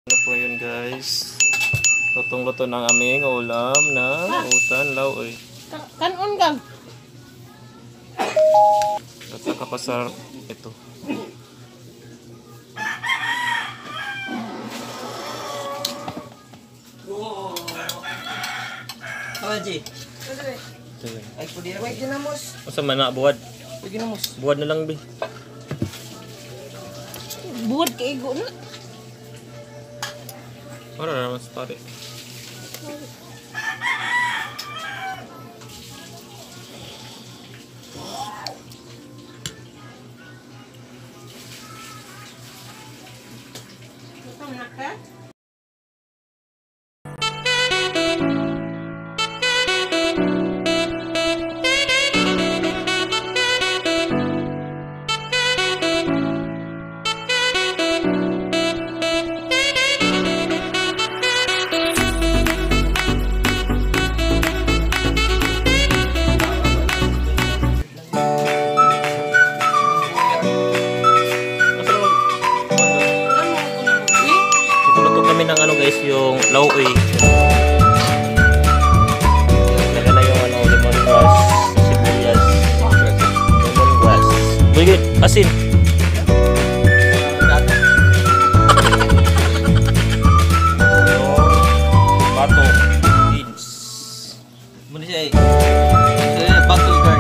Ano po yun guys? Lutong-luto ng aming ulam na utan laoy. Kanon gang. At nakapasar ito. Apa Ji? Ito yun. Ay ko dia. Wait ginamos. Masa man na buwad? Ginamos. Buwad na lang bi. Buod kay igo na. Para naman sa pare. Ng ano guys, yung laoy. Lagyan na yung ano, lemongrass, sibuyas, lemongrass. Bigay, asin. Yung pato, beans. Muna siya battle guard.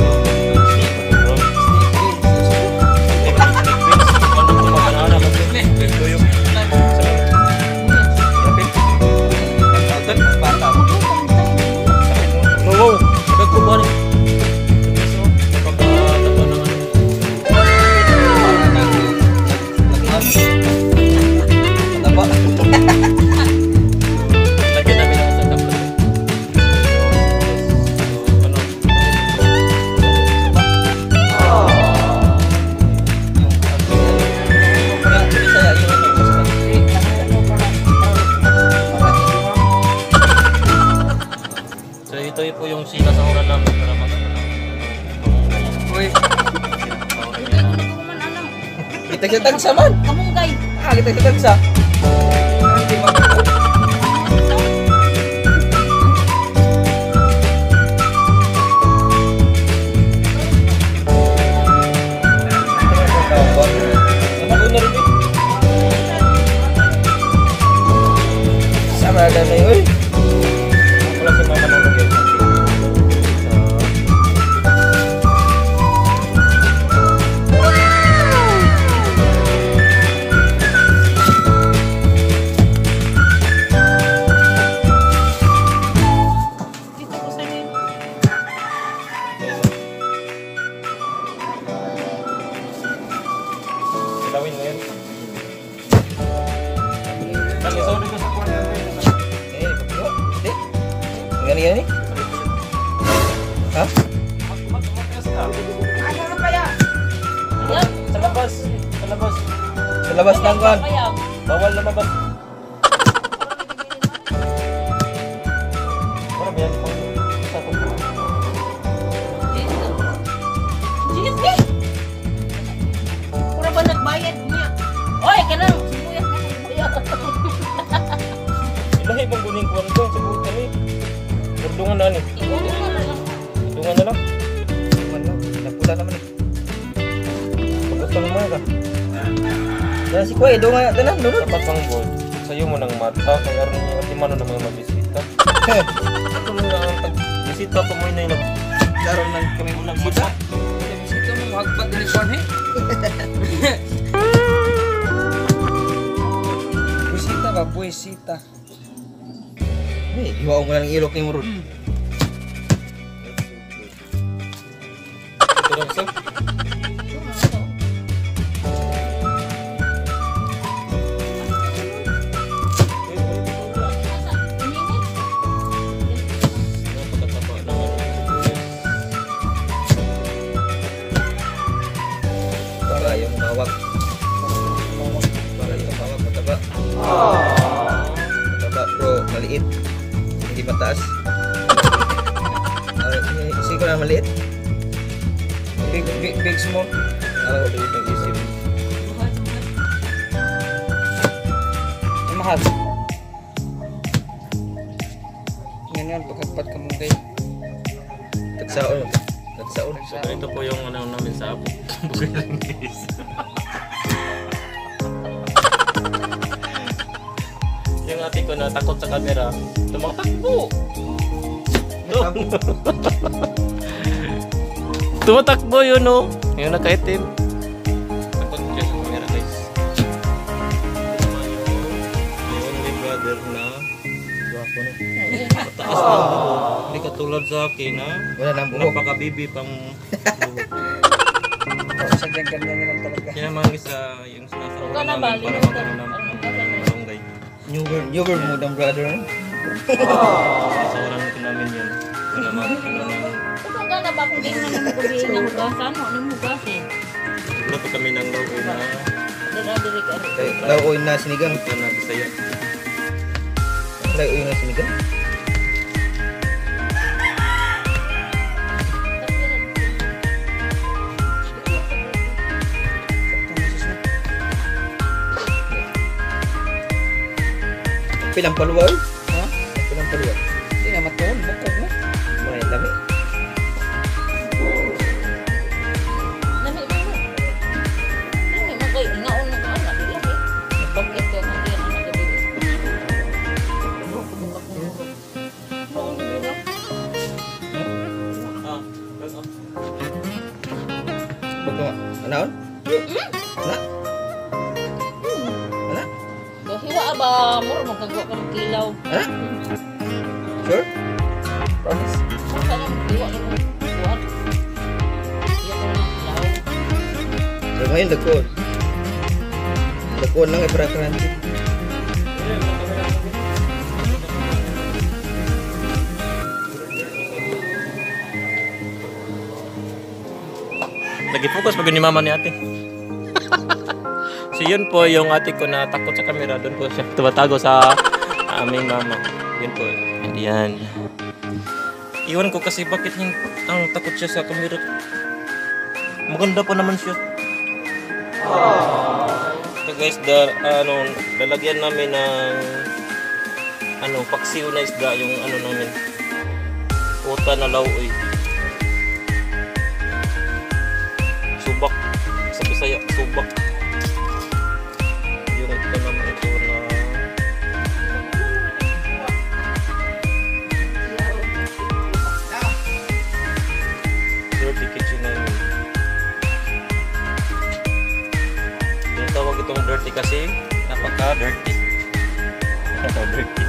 Ito po yung sinasahuran namin para mag-ano ng Uy. Kita sa tagsa man. Kamungay. Kita sa tagsa. Hindi makita. Sama ada na yun. Wala si mama nung lagyan. Dito ko sa inyo. Ilawin mo yan. Nag-isodo ko sa kwarto. Gani-gani? Ha? Matigas ka. Ano na kaya? Yan. Sa labas. Sa labas. Sa labas ng kwan. Kaya. Bawal lumabas. Para ba yan? Sa kwarto. Sige. Pura ba nagbayad niya? Oy, kanang sibuyas na sibuyas. Ilahi bang guling kwarto? Siguro kami. Burdungan na ni. Ibungan na lang. Burdungan na lang. Napula naman eh. Pagkasta naman ka. Yan si Kuya, doon nga natin na. Lunod. Dapat pang gold. Sa'yo mo ng mata. Kaya rin yung atimano na mga magbisita. Ito mo nga ang pagbisita pa mo na yung Laro lang kami unang mata. Bisita mo, magbat din ikuan eh. Buisita ba? Buisita. Iwaw mo lang ng ilok yung murod. ito lang sa. Para yung mawag. Para yung mawag mataba. Mataba bro, maliit. Hindi mataas. Isig ko na maliit. Big small. Ako ulit nag-isip. mahal. Ngayon, pagkagpat ka mong day. Tagsaon. Tagsaon. So ito po yung ano namin sa abo. Yung ate ko na takot sa camera, tumatakbo. Tumatakbo yun, no? Yung nakaitim. Takot siya sa camera, guys. Yung only brother na gwapo na. Mataas na buhok. Hindi katulad sa akin, ha? Wala nang buhok. Napaka-bibi pang buhok. Sadyang ganda na lang talaga. Yan naman isa yung sinasabi Ikaw na namin ba? para magkaroon ng barangay. New world mo ng brother. Sasawaran ko namin yun. Wala magkaroon ng... Ikaw ka na ba kung di mo naman kubihin ng hugasan? Ano yung hugasin? Siguro pa kami ng logo na Dira-diri ka. Kay laoy na sinigang. ito na Bisaya. Laoy na sinigang. Pilang paluwa. Ha? Pilang paluwa. Hindi na matuon. Bukog mo. May lami. Dami mo. Dami mo kayo. Inaon mo ka. Nabili. Bakit yan ang yan ang nagabili? Pagka anaon? Ana? Ana? Hiwa ba? Mura magkagawa ka ng kilaw. Ana? Sure? Promise? Masa lang hiwa ka ng buwan. Hiwa ka ng kilaw. So ngayon dagkon. Dagkon lang para crunchy. Lagi focus pag ni mama ni ate. So yun po yung ate ko na takot sa camera. Doon po siya tumatago sa aming mama. Yun po. Yan. Iwan ko kasi bakit ang takot siya sa camera. Maganda pa naman siya. So guys, lalagyan namin ng paksiw na isda yung namin. Uta na lauoy. Subak. Sa Bisaya, subak. Yung ito naman ito na dirty kitchen namin. Yung tawag itong dirty kasi napaka-dirty. Dirty.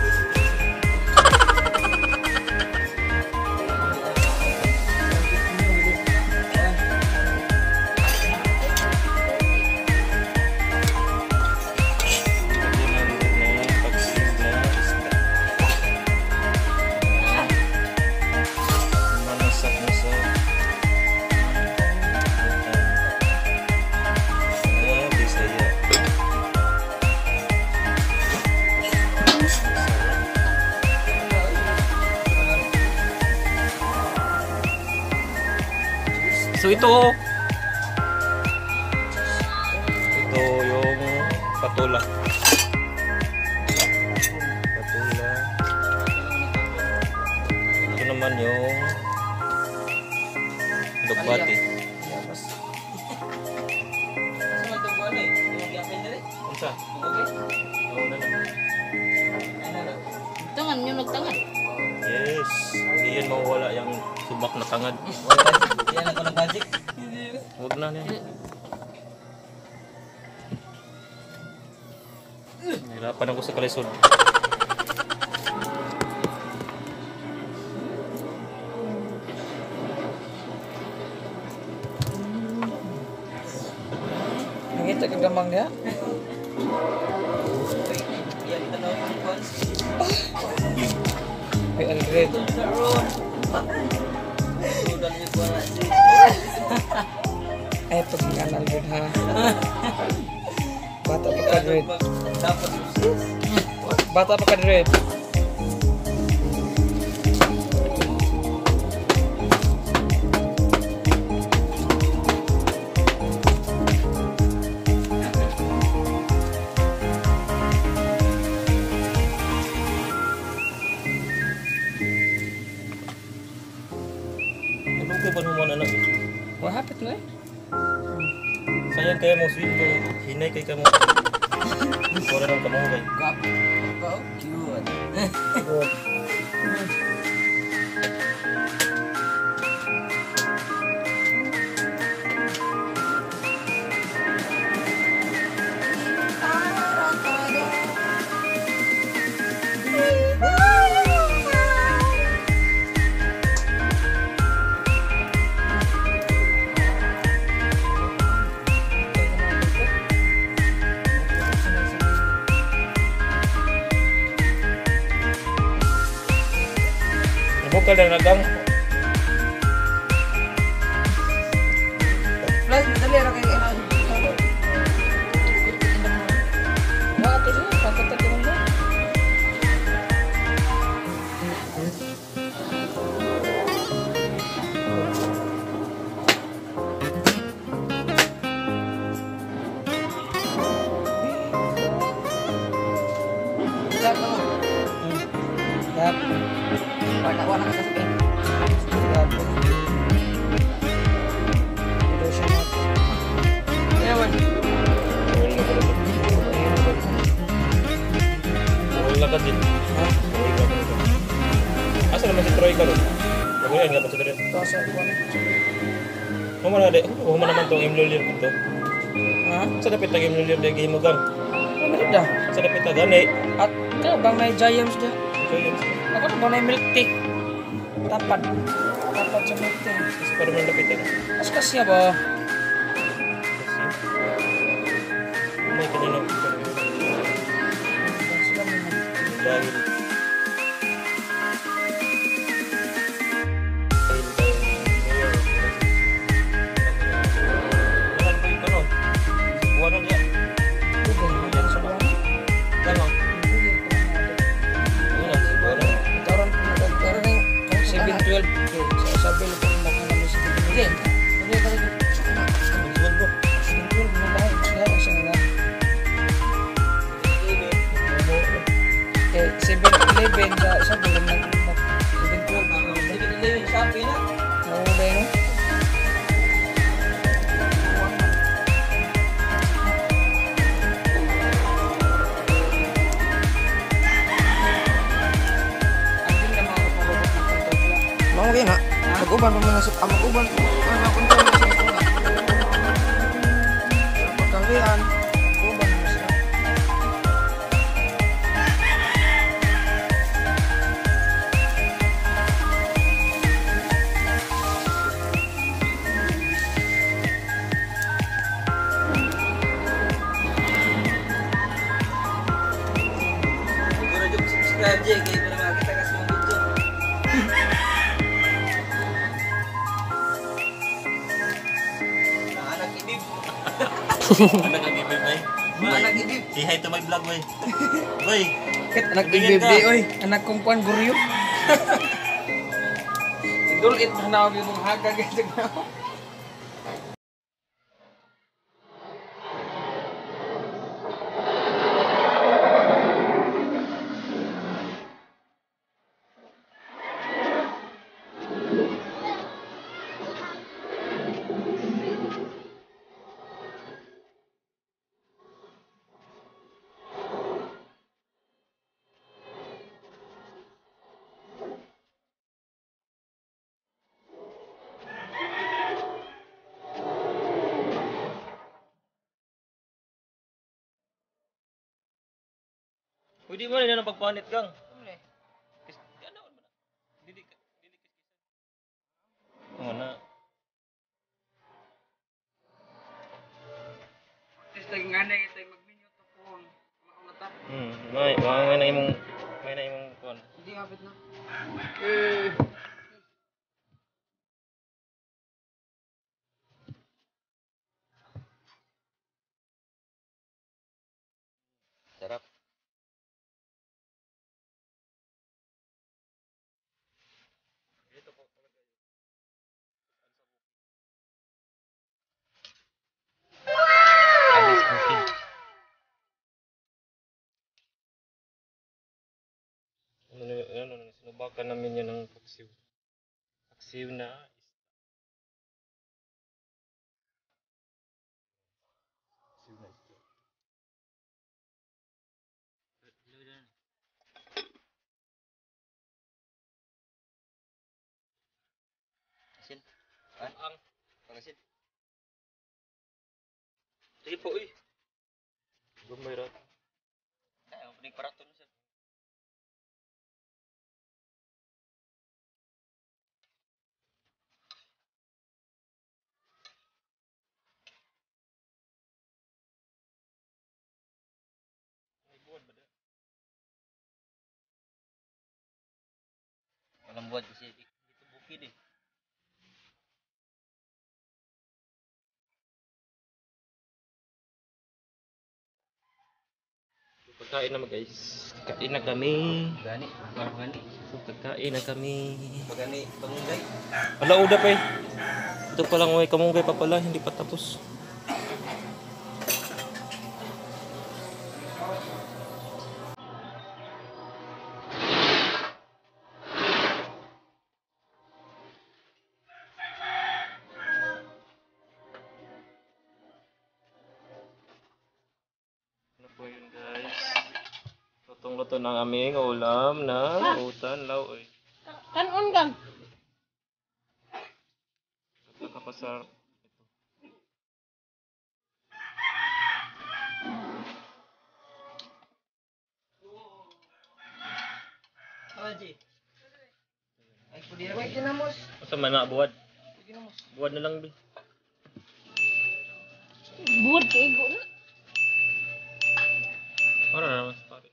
So ito yung patula. Ito naman yung dugbati. Unsa? Oo na lang. Tangan nyo nagtangan. Yes. Hindi yan mawawala yung subak na tangad. Yan ako ng magic. Huwag na niya. Nahirapan ako sa kalisod. Nakita ka gamang niya? Ay, Alfred. Ay, pagkakan Alfred ha. Bata pa ka, Alfred. Bata pa ka, Alfred. What happened na eh? Sayang kaya mo sweet ko. Hinay kay ka mo. Wala nang kamungay. Cute. Good. Bukal na nagang. Plus, madali ra kay ano. What is it? Pagkatag mo ba? Lahat mo. Lahat. Wala ka sa Lahat. Ito siya na. Ewan. Wala na ka rin. Wala ka din. Wala ka rin. Asa naman si Troy ka rin? Wala nga pa sa rin. Ito sa ikuan. Huwag na de. Huwag naman itong imlulir ko to. Ha? Sa dapat tag imlulir de game mo gang. Ano dah? Sa dapat tag gani. At ka bang may giants dah? So yun. Ako na bang may milk tea? Tapat. Tapat sa milk tea. Kasi para man dapat ano. As kasya ba? May kanina. Sila mo na. Dahil. Sabi ko na kung ano si Hindi. Madali ka rin. Eh, 7-Eleven sa sabi lang nag 7-12 Living Shopee na. Mahuli no? Andun na mga kapalabot ng pantofla. Mga kayo na. Mag-uban pa mga sa mag-uban. Ano kung tayo sa ito. Pagkawian. Uban mo sila. Siguro yung subscribe dyan. Kaya para makita ka sa mga video. Anak ibib. Anak ang ibig, boy. Anak ibib. Say hi to my vlog, boy. Boy. Kit anak Tingin ibibdi ka. oy, anak kong kuan guryo. Idol it na ako yung hagag ito na. Pwede mo rin na pagpanit gang. Ano man? Dili Oo na. Tes tag ngane tay magminyo to phone. Maunata. May na imong kon. Hindi abot na. Sarap. Alis cookie. Sinubakan namin yan ng paksiw. Paksiw na Di po eh. Gumay ra. Ay, opening para to sir. Walang buwan kasi dito bukid eh. Pagkain naman guys. Kain na kami. Gani, gani. Pagkain na kami. Pagani, pangunday. Ala, uda pa eh. Ito pa lang, may kamunggay pa pala, hindi pa tapos. Ano po yun guys? Lutong-luto ng aming ulam na utan, law eh. Kanon gang. Nakapasar. Aji. Ay, pudi ra. Wait, ginamos. Basta man na, buwad. Buwad na lang, Bi. Buod kay igo na. Para na naman sa pare.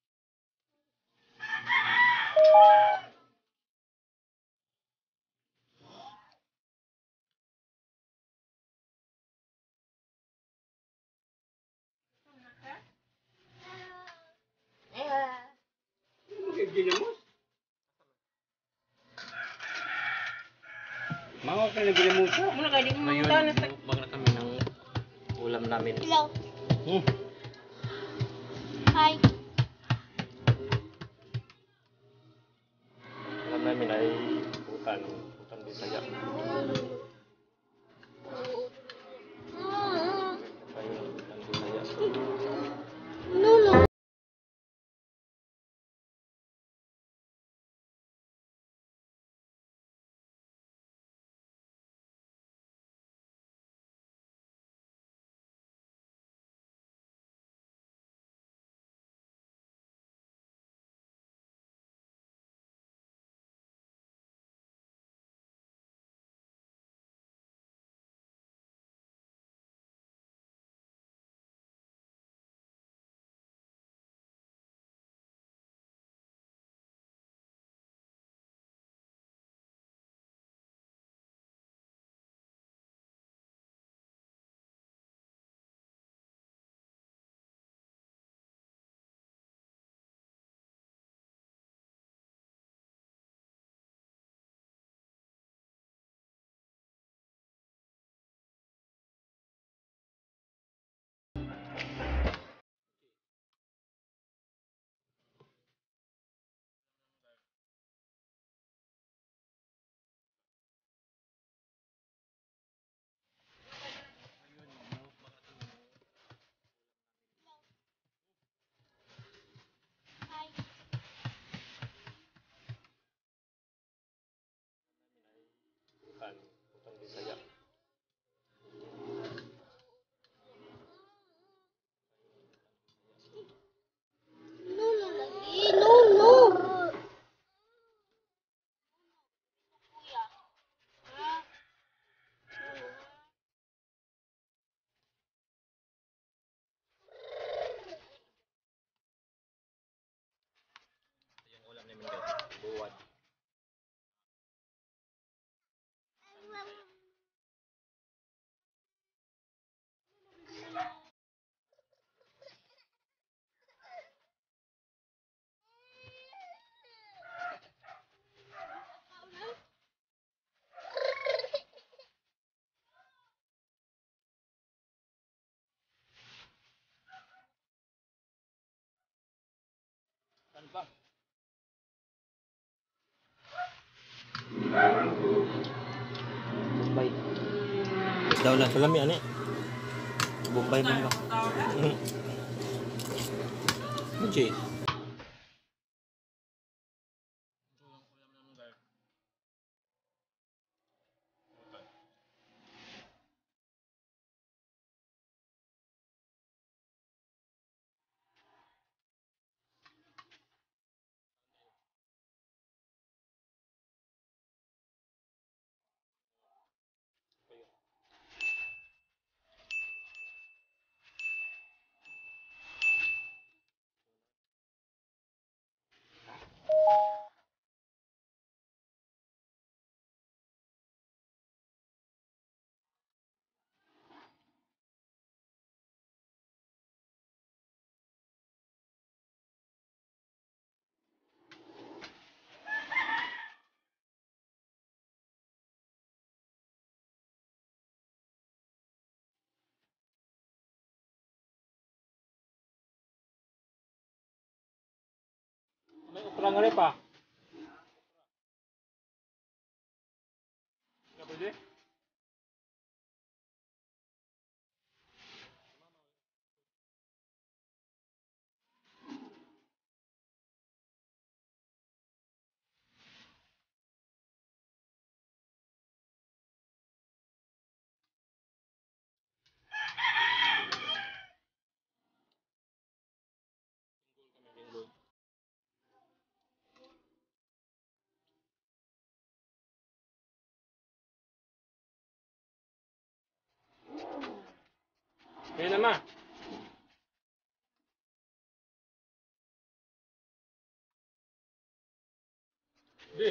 Mga ka na ginamusa. Muna kay di mo Ngayon, mangutaw na sa mukbang na kami ng ulam namin. Hello. Hmm. Hi. Ulam namin ay utan. Utan Bisaya. Kayo ng utan Bisaya. Lulu. Utan. Utan Bisaya. Lulu lagi. Lulu. Yung ulam namin guys. Buwad. Bombay. Daw na salami ani. Bombay man ba? Uji. Orang ngeri pa? Nggak pwede? Kaya naman. Di.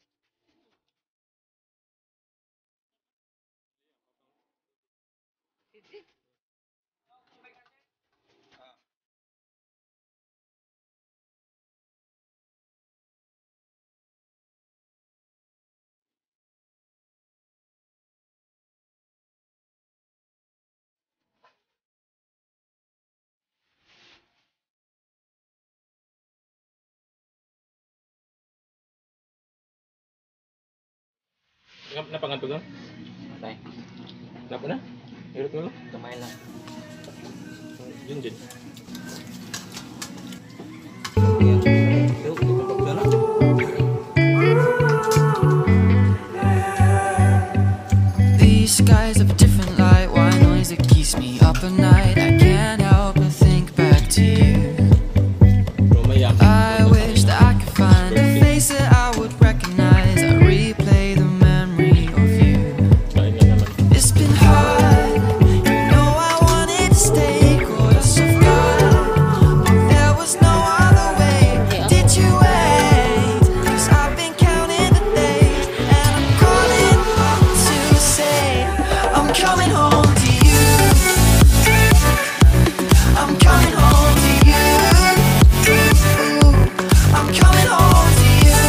Kenapa ngantuk kan? Patay. Kenapa na? Hirap mo lang? Kamay lang. Yun din. Yuk, kita na. These skies have a different light, white noise that keeps me up at night. I can't help but think back to you. Rumaya. I wish that I could find a face that I would recognize. I replay the memory of you. Kain na naman. It's been hard, you know I wanted to stay, caught us off guard. There was no other way. Did you wait? 'Cause I've been counting the days, and I'm calling up to say I'm coming home to you. I'm coming home to you. I'm coming home to you.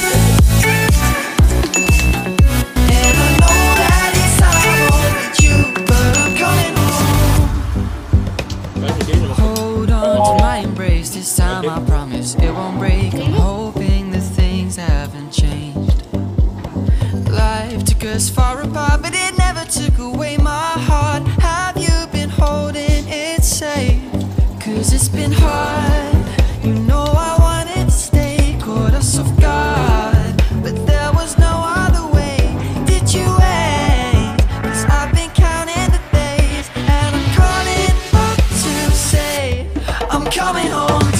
And I know that it's hard with you, but I'm coming home. Kain hindi naman. Hold on to my embrace this time, I promise it won't break. I'm hoping that things haven't changed. Life took us far apart, but it never took away my heart. Have you been holding it safe? 'Cause it's been hard, you know I wanted to stay, caught us off guard, but there was no other way. Did you wait? 'Cause I've been counting the days, and I'm calling up to say I'm coming home.